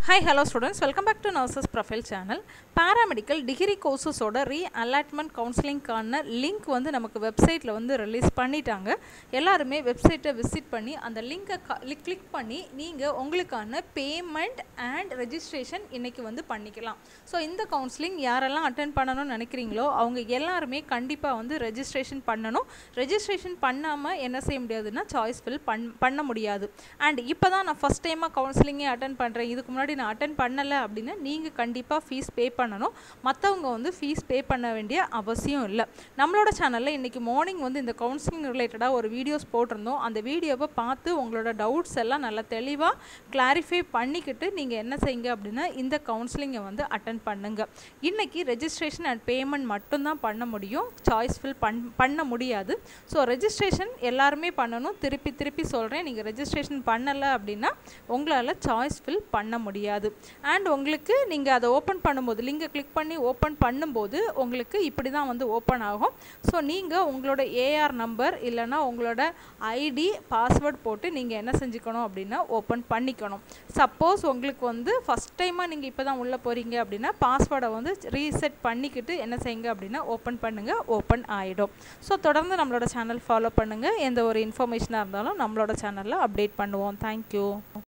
Hi, hello students. Welcome back to Nurses Profile channel. Paramedical degree courses oda re-allotment counseling கான link வந்து நமக்கு வெப்சைட்ல வந்து release பண்ணிட்டாங்க. எல்லாருமே வெப்சைட்டை விசிட் பண்ணி அந்த லிங்கை கிளிக் பண்ணி நீங்க உங்களுக்கான பேமெண்ட் அண்ட் ரெஜிஸ்ட்ரேஷன் இன்னைக்கு வந்து பண்ணிக்கலாம். ஸோ இந்த கவுன்சிலிங் யாரெல்லாம் அட்டென்ட் பண்ணணும்னு நினைக்கிறீங்களோ அவங்க எல்லாருமே கண்டிப்பாக வந்து ரெஜிஸ்ட்ரேஷன் பண்ணணும். ரெஜிஸ்ட்ரேஷன் பண்ணாமல் என்ன செய்ய முடியாதுன்னா சாய்ஸ் ஃபில் பண்ண முடியாது. அண்ட் இப்போ தான் நான் ஃபஸ்ட் டைமாக கவுன்சிலிங்கே அட்டன் பண்ணுறேன், இதுக்கு முன்னாடி நான் அட்டன் பண்ணலை அப்படின்னா நீங்கள் கண்டிப்பாக ஃபீஸ் பே பண்ணணும். மற்றவங்க வந்து ஃபீஸ் பே பண்ண வேண்டிய அவசியம் இல்லை. நம்மளோட சேனலில் இன்றைக்கி மார்னிங் வந்து இந்த கவுன்சிலிங் ரிலேட்டடாக ஒரு வீடியோஸ் போட்டிருந்தோம். அந்த வீடியோவை பார்த்து உங்களோட டவுட்ஸ் எல்லாம் நல்லா தெளிவாக கிளாரிஃபை பண்ணிக்கிட்டு நீங்கள் என்ன செய்யுங்க அப்படின்னா இந்த கவுன்சிலிங்கை வந்து அட்டன் பண்ணுங்கள். இன்றைக்கி ரெஜிஸ்ட்ரேஷன் அண்ட் பேமெண்ட் மட்டும்தான் பண்ண முடியும், சாய்ஸ் ஃபில் பண்ண முடியாது. ஸோ ரெஜிஸ்ட்ரேஷன் எல்லாருமே பண்ணணும். திருப்பி சொல்கிறேன், நீங்கள் ரெஜிஸ்ட்ரேஷன் பண்ணலை அப்படின்னா உங்களால் சாய்ஸ் ஃபில் பண்ண முடியாது. அண்ட் உங்களுக்கு நீங்கள் அதை ஓப்பன் பண்ணும்போது லிங்கை கிளிக் பண்ணி ஓப்பன் பண்ணும்போது உங்களுக்கு இப்படி தான் வந்து ஓப்பன் ஆகும். ஸோ நீங்கள் உங்களோட ஏஆர் நம்பர் இல்லைனா உங்களோட ஐடி பாஸ்வேர்ட் போட்டு நீங்கள் என்ன செஞ்சுக்கணும் அப்படின்னா ஓப்பன் பண்ணிக்கணும். சப்போஸ் உங்களுக்கு வந்து ஃபஸ்ட் டைமாக நீங்கள் இப்போ தான் உள்ளே போகிறீங்க அப்படின்னா பாஸ்வேர்டை வந்து ரீசெட் பண்ணிக்கிட்டு என்ன செய்யுங்க அப்படின்னா ஓப்பன் பண்ணுங்கள், ஓப்பன் ஆகிடும். ஸோ தொடர்ந்து நம்மளோட சேனல் ஃபாலோ பண்ணுங்கள். எந்த ஒரு இன்ஃபர்மேஷனாக இருந்தாலும் நம்மளோட சேனலில் அப்டேட் பண்ணுவோம். தேங்க்யூ.